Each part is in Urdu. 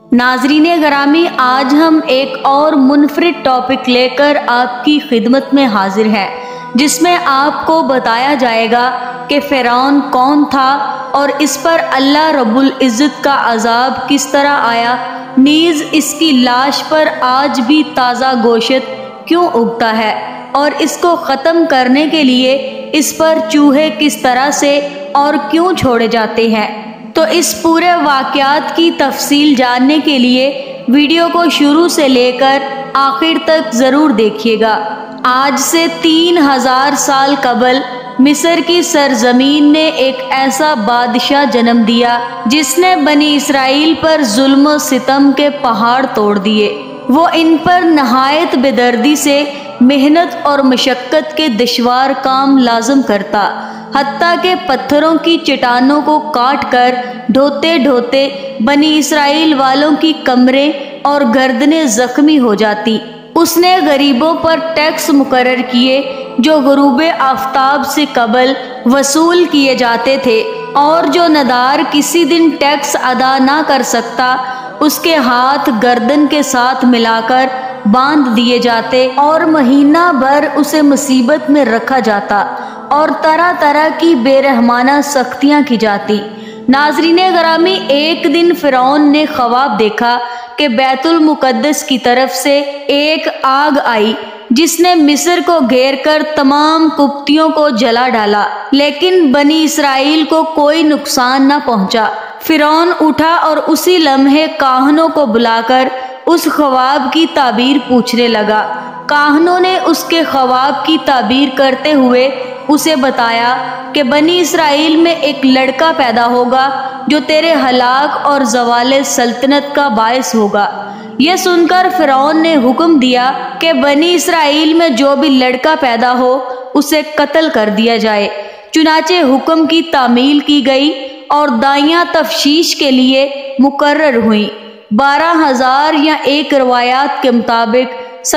ناظرین گرامی، آج ہم ایک اور منفرد ٹاپک لے کر آپ کی خدمت میں حاضر ہیں، جس میں آپ کو بتایا جائے گا کہ فرعون کون تھا اور اس پر اللہ رب العزت کا عذاب کس طرح آیا، نیز اس کی لاش پر آج بھی تازہ گوشت کیوں اگتا ہے اور اس کو ختم کرنے کے لیے اس پر چوہے کس طرح سے اور کیوں چھوڑے جاتے ہیں۔ تو اس پورے واقعات کی تفصیل جاننے کے لیے ویڈیو کو شروع سے لے کر آخر تک ضرور دیکھیے گا۔ آج سے 3000 سال قبل مصر کی سرزمین نے ایک ایسا بادشاہ جنم دیا جس نے بنی اسرائیل پر ظلم و ستم کے پہاڑ توڑ دیے۔ وہ ان پر نہایت بے دردی سے محنت اور مشقت کے دشوار کام لازم کرتا، حتیٰ کہ پتھروں کی چٹانوں کو کاٹ کر ڈھوتے ڈھوتے بنی اسرائیل والوں کی کمریں اور گردنیں زخمی ہو جاتی۔ اس نے غریبوں پر ٹیکس مقرر کیے جو غروب آفتاب سے قبل وصول کیے جاتے تھے، اور جو ندار کسی دن ٹیکس ادا نہ کر سکتا اس کے ہاتھ گردن کے ساتھ ملا کر باندھ دیے جاتے اور مہینہ بھر اسے مصیبت میں رکھا جاتا اور طرح طرح کی بے رحمانہ سختیاں کی جاتی۔ ناظرین گرامی، ایک دن فرعون نے خواب دیکھا کہ بیت المقدس کی طرف سے ایک آگ آئی جس نے مصر کو گھیر کر تمام قبطیوں کو جلا ڈالا، لیکن بنی اسرائیل کو کوئی نقصان نہ پہنچا۔ فرعون اٹھا اور اسی لمحے کاہنوں کو بلا کر اس خواب کی تعبیر پوچھنے لگا۔ کاہنوں نے اس کے خواب کی تعبیر کرتے ہوئے اسے بتایا کہ بنی اسرائیل میں ایک لڑکا پیدا ہوگا جو تیرے ہلاک اور زوال سلطنت کا باعث ہوگا۔ یہ سن کر فرعون نے حکم دیا کہ بنی اسرائیل میں جو بھی لڑکا پیدا ہو اسے قتل کر دیا جائے۔ چنانچہ حکم کی تعمیل کی گئی اور دائیاں تفشیش کے لیے مقرر ہوئیں۔ 12,000 یا ایک روایات کے مطابق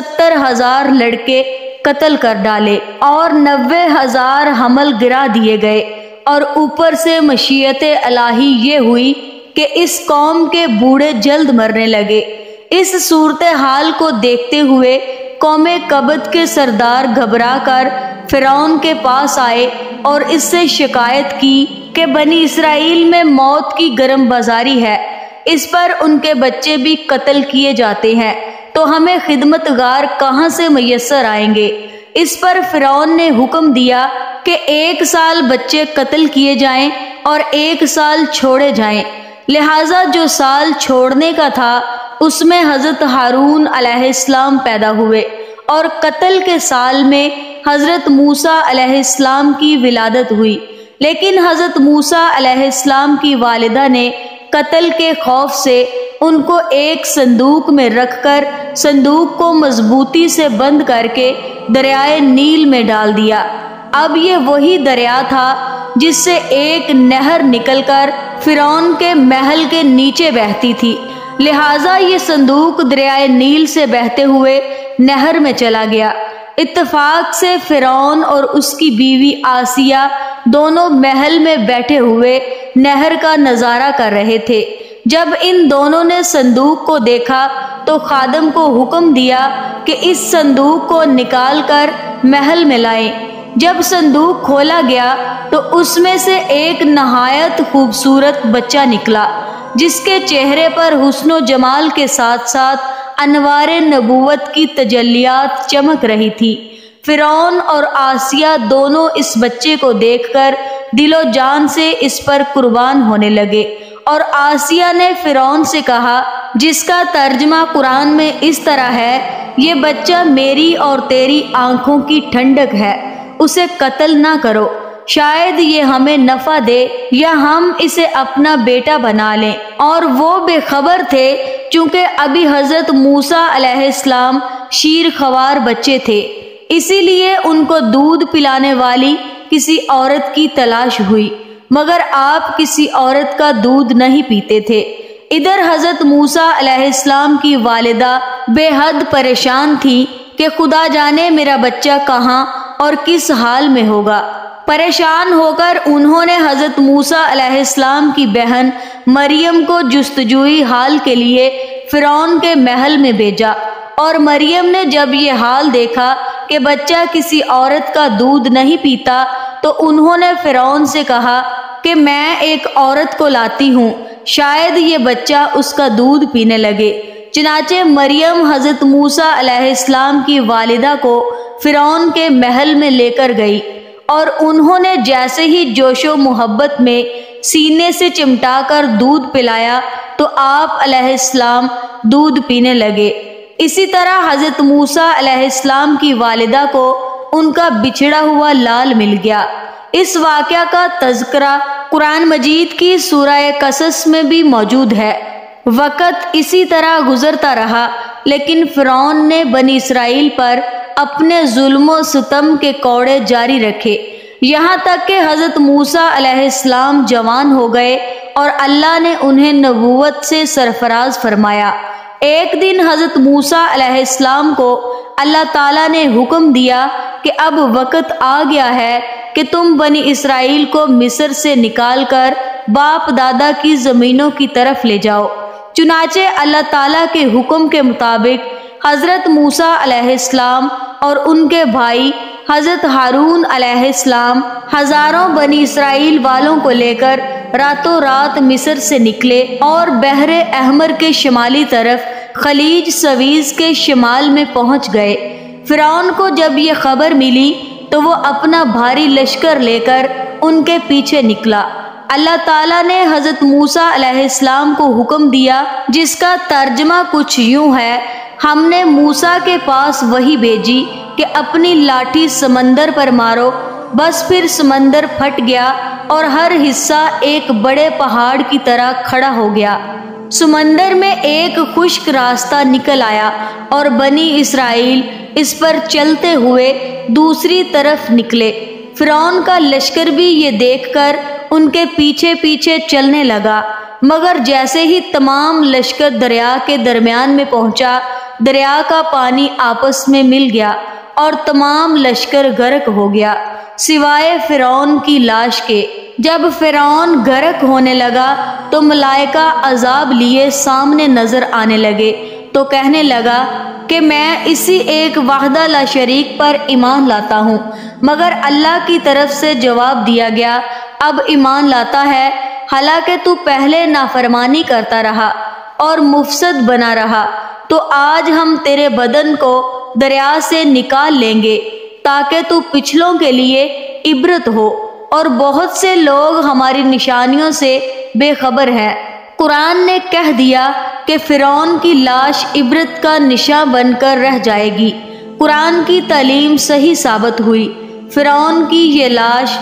70,000 لڑکے قتل کر ڈالے اور 90,000 حمل گرا دیے گئے، اور اوپر سے مشیت الہی یہ ہوئی کہ اس قوم کے بوڑھے جلد مرنے لگے۔ اس صورتحال کو دیکھتے ہوئے قوم قبط کے سردار گھبرا کر فرعون کے پاس آئے اور اس سے شکایت کی کہ بنی اسرائیل میں موت کی گرم بازاری ہے، اس پر ان کے بچے بھی قتل کیے جاتے ہیں، تو ہمیں خدمتگار کہاں سے میسر آئیں گے؟ اس پر فرعون نے حکم دیا کہ 1 سال بچے قتل کیے جائیں اور 1 سال چھوڑے جائیں۔ لہٰذا جو سال چھوڑنے کا تھا اس میں حضرت ہارون علیہ السلام پیدا ہوئے، اور قتل کے سال میں حضرت موسیٰ علیہ السلام کی ولادت ہوئی۔ لیکن حضرت موسیٰ علیہ السلام کی والدہ نے قتل کے خوف سے ان کو ایک صندوق میں رکھ کر صندوق کو مضبوطی سے بند کر کے دریائے نیل میں ڈال دیا۔ اب یہ وہی دریا تھا جس سے ایک نہر نکل کر فرعون کے محل کے نیچے بہتی تھی، لہٰذا یہ صندوق دریائے نیل سے بہتے ہوئے نہر میں چلا گیا۔ اتفاق سے فرعون اور اس کی بیوی آسیہ دونوں محل میں بیٹھے ہوئے نہر کا نظارہ کر رہے تھے۔ جب ان دونوں نے صندوق کو دیکھا تو خادم کو حکم دیا کہ اس صندوق کو نکال کر محل میں لائیں۔ جب صندوق کھولا گیا تو اس میں سے ایک نہایت خوبصورت بچہ نکلا جس کے چہرے پر حسن و جمال کے ساتھ ساتھ انوار نبوت کی تجلیات چمک رہی تھی۔ فرعون اور آسیہ دونوں اس بچے کو دیکھ کر دل و جان سے اس پر قربان ہونے لگے، اور آسیہ نے فرعون سے کہا، جس کا ترجمہ قرآن میں اس طرح ہے، یہ بچہ میری اور تیری آنکھوں کی ٹھنڈک ہے، اسے قتل نہ کرو، شاید یہ ہمیں نفع دے یا ہم اسے اپنا بیٹا بنا لیں۔ اور وہ بے خبر تھے چونکہ ابھی حضرت موسیٰ علیہ السلام شیر خوار بچے تھے، اسی لیے ان کو دودھ پلانے والی کسی عورت کی تلاش ہوئی، مگر آپ کسی عورت کا دودھ نہیں پیتے تھے۔ ادھر حضرت موسیٰ علیہ السلام کی والدہ بے حد پریشان تھی کہ خدا جانے میرا بچہ کہاں اور کس حال میں ہوگا۔ پریشان ہو کر انہوں نے حضرت موسیٰ علیہ السلام کی بہن مریم کو جستجوئی حال کے لیے فرعون کے محل میں بھیجا، اور مریم نے جب یہ حال دیکھا کہ بچہ کسی عورت کا دودھ نہیں پیتا تو انہوں نے فرعون سے کہا کہ میں ایک عورت کو لاتی ہوں، شاید یہ بچہ اس کا دودھ پینے لگے۔ چنانچہ مریم حضرت موسیٰ علیہ السلام کی والدہ کو فرعون کے محل میں لے کر گئی، اور انہوں نے جیسے ہی جوش و محبت میں سینے سے چمٹا کر دودھ پلایا تو آپ علیہ السلام دودھ پینے لگے۔ اسی طرح حضرت موسیٰ علیہ السلام کی والدہ کو ان کا بچھڑا ہوا لال مل گیا۔ اس واقعہ کا تذکرہ قرآن مجید کی سورہ قصص میں بھی موجود ہے۔ وقت اسی طرح گزرتا رہا، لیکن فرعون نے بنی اسرائیل پر اپنے ظلم و ستم کے کوڑے جاری رکھے، یہاں تک کہ حضرت موسیٰ علیہ السلام جوان ہو گئے اور اللہ نے انہیں نبوت سے سرفراز فرمایا۔ ایک دن حضرت موسیٰ علیہ السلام کو اللہ تعالیٰ نے حکم دیا کہ اب وقت آ گیا ہے کہ تم بنی اسرائیل کو مصر سے نکال کر باپ دادا کی زمینوں کی طرف لے جاؤ۔ چنانچہ اللہ تعالیٰ کے حکم کے مطابق حضرت موسیٰ علیہ السلام اور ان کے بھائی حضرت ہارون علیہ السلام ہزاروں بنی اسرائیل والوں کو لے کر راتوں رات مصر سے نکلے اور بحر احمر کے شمالی طرف خلیج سویز کے شمال میں پہنچ گئے۔ فرعون کو جب یہ خبر ملی تو وہ اپنا بھاری لشکر لے کر ان کے پیچھے نکلا۔ اللہ تعالیٰ نے حضرت موسیٰ علیہ السلام کو حکم دیا، جس کا ترجمہ کچھ یوں ہے: ہم نے موسیٰ کے پاس وحی بھیجی کہ اپنی لاٹھی سمندر پر مارو، بس پھر سمندر پھٹ گیا اور ہر حصہ ایک بڑے پہاڑ کی طرح کھڑا ہو گیا۔ سمندر میں ایک خشک راستہ نکل آیا اور بنی اسرائیل اس پر چلتے ہوئے دوسری طرف نکلے۔ فرعون کا لشکر بھی یہ دیکھ کر ان کے پیچھے پیچھے چلنے لگا، مگر جیسے ہی تمام لشکر دریا کے درمیان میں پہنچا، دریا کا پانی آپس میں مل گیا اور تمام لشکر غرق ہو گیا سوائے فرعون کی لاش کے۔ جب فرعون غرق ہونے لگا تو ملائکہ عذاب لیے سامنے نظر آنے لگے تو کہنے لگا کہ میں اسی ایک وحدہ لا شریک پر ایمان لاتا ہوں، مگر اللہ کی طرف سے جواب دیا گیا، اب ایمان لاتا ہے، حالانکہ تو پہلے نافرمانی کرتا رہا اور مفسد بنا رہا، تو آج ہم تیرے بدن کو دریا سے نکال لیں گے تاکہ تو پچھلوں کے لیے عبرت ہو، اور بہت سے لوگ ہماری نشانیوں سے بے خبر ہیں۔ قرآن نے کہہ دیا کہ فرعون کی لاش عبرت کا نشاں بن کر رہ جائے گی۔ قرآن کی تعلیم صحیح ثابت ہوئی۔ فرعون کی یہ لاش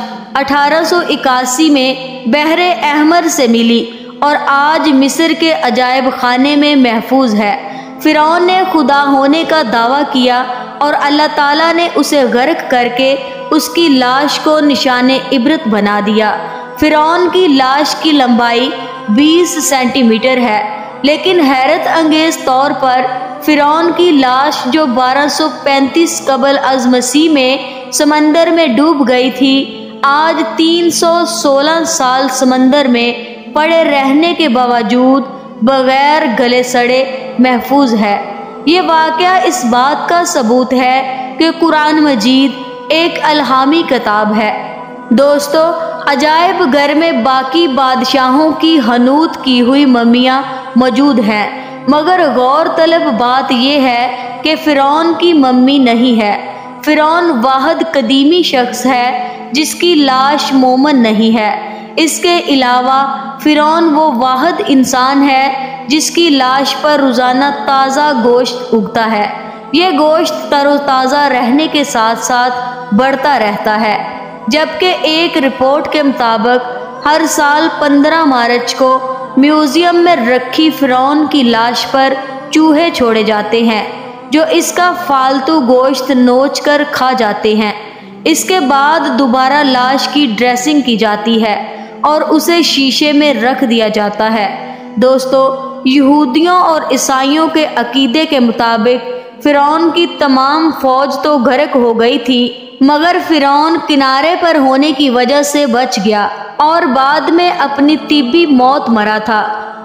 1881 میں بحر احمر سے ملی اور آج مصر کے عجائب خانے میں محفوظ ہے۔ فرعون نے خدا ہونے کا دعویٰ کیا اور اللہ تعالیٰ نے اسے غرق کر کے اس کی لاش کو نشان عبرت بنا دیا۔ فرعون کی لاش کی لمبائی 20 سینٹی میٹر ہے، لیکن حیرت انگیز طور پر فرعون کی لاش جو 1235 قبل از مسیح میں سمندر میں ڈوب گئی تھی، آج 316 سال سمندر میں پڑے رہنے کے باوجود بغیر گلے سڑے محفوظ ہے۔ یہ واقعہ اس بات کا ثبوت ہے کہ قرآن مجید ایک الہامی کتاب ہے۔ دوستو، عجائب گھر میں باقی بادشاہوں کی حنوط کی ہوئی ممیاں موجود ہیں، مگر غور طلب بات یہ ہے کہ فرعون کی ممی نہیں ہے۔ فرعون واحد قدیمی شخص ہے جس کی لاش مومن نہیں ہے۔ اس کے علاوہ فرعون وہ واحد انسان ہے جس کی لاش پر روزانہ تازہ گوشت اگتا ہے۔ یہ گوشت تر و تازہ رہنے کے ساتھ ساتھ بڑھتا رہتا ہے، جبکہ ایک رپورٹ کے مطابق ہر سال 15 مارچ کو میوزیم میں رکھی فرعون کی لاش پر چوہے چھوڑے جاتے ہیں جو اس کا فالتو گوشت نوچ کر کھا جاتے ہیں۔ اس کے بعد دوبارہ لاش کی ڈریسنگ کی جاتی ہے اور اسے شیشے میں رکھ دیا جاتا ہے۔ دوستو، یہودیوں اور عیسائیوں کے عقیدے کے مطابق فرعون کی تمام فوج تو غرق ہو گئی تھی، مگر فرعون کنارے پر ہونے کی وجہ سے بچ گیا اور بعد میں اپنی طبی موت مرا تھا۔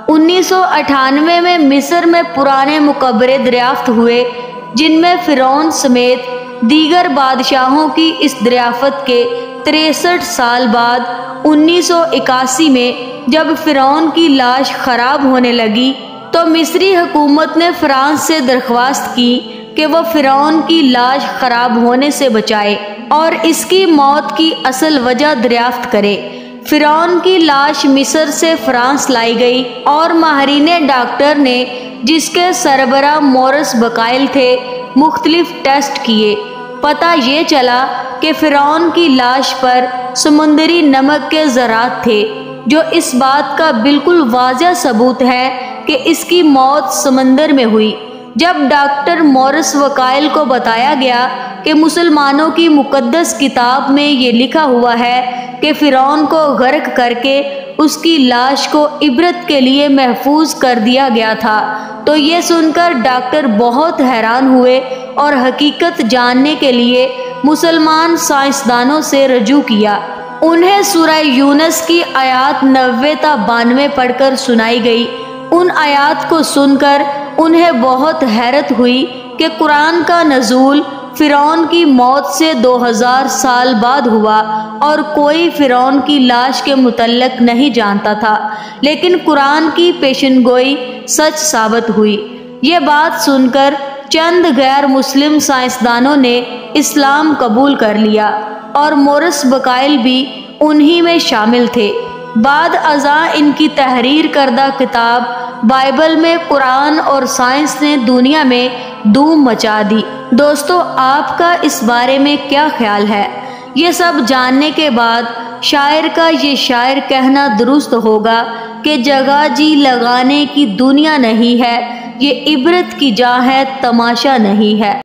1998 میں مصر میں پرانے مقبرے دریافت ہوئے جن میں فرعون سمیت دیگر بادشاہوں کی اس دریافت کے 63 سال بعد 1981 میں جب فرعون کی لاش خراب ہونے لگی تو مصری حکومت نے فرانس سے درخواست کی کہ وہ فرعون کی لاش خراب ہونے سے بچائے اور اس کی موت کی اصل وجہ دریافت کرے۔ فرعون کی لاش مصر سے فرانس لائی گئی اور ماہرین ڈاکٹر نے، جس کے سربراہ مورس بقائل تھے، مختلف ٹیسٹ کیے۔ پتہ یہ چلا کہ فرعون کی لاش پر سمندری نمک کے ذرات تھے، جو اس بات کا بالکل واضح ثبوت ہے کہ اس کی موت سمندر میں ہوئی۔ جب ڈاکٹر مورس بقائل کو بتایا گیا کہ مسلمانوں کی مقدس کتاب میں یہ لکھا ہوا ہے کہ فرعون کو غرق کر کے اس کی لاش کو عبرت کے لیے محفوظ کر دیا گیا تھا، تو یہ سن کر ڈاکٹر بہت حیران ہوئے اور حقیقت جاننے کے لیے مسلمان سائنسدانوں سے رجوع کیا۔ انہیں سورہ یونس کی آیات 90 تا 92 پڑھ کر سنائی گئی۔ ان آیات کو سن کر انہیں بہت حیرت ہوئی کہ قرآن کا نزول فرعون کی موت سے 2000 سال بعد ہوا اور کوئی فرعون کی لاش کے متعلق نہیں جانتا تھا، لیکن قرآن کی پیشن گوئی سچ ثابت ہوئی۔ یہ بات سن کر چند غیر مسلم سائنسدانوں نے اسلام قبول کر لیا اور مورس بقائل بھی انہی میں شامل تھے۔ بعد ازاں ان کی تحریر کردہ کتاب بائبل میں قرآن اور سائنس نے دنیا میں دھوم مچا دی۔ دوستو، آپ کا اس بارے میں کیا خیال ہے؟ یہ سب جاننے کے بعد شاعر کا یہ شاعر کہنا درست ہوگا کہ جگہ جی لگانے کی دنیا نہیں ہے، یہ عبرت کی جا ہے، تماشا نہیں ہے۔